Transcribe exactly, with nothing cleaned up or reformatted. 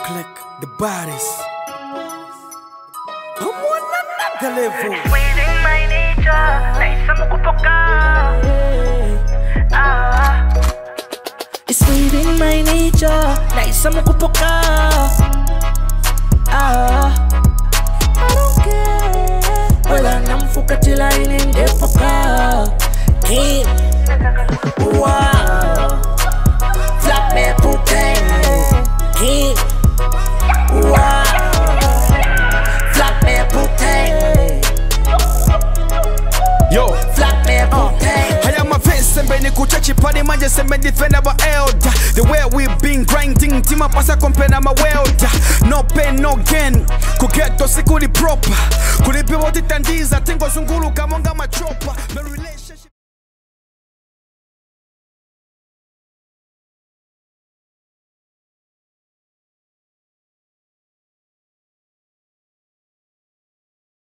Clerk, the bodies. I'm on another level. It's within my nature. Naisa Ndepoka. Ah. It's within my nature. Naisa Ndepoka. Ah. I don't care whether namfuka till I in Ndepoka. King. Wow. Flap me putain. King. Wow. Flap me putain. Yo. Flap me putain. I am a face sembe ni kuchachi pani manje sembe defend our elder. The way we've been grinding tima pasa compare my welder. No pain no gain. Kugeto sikuli proper. Kulipi woti tandiza tingo zungulu kamonga machopa.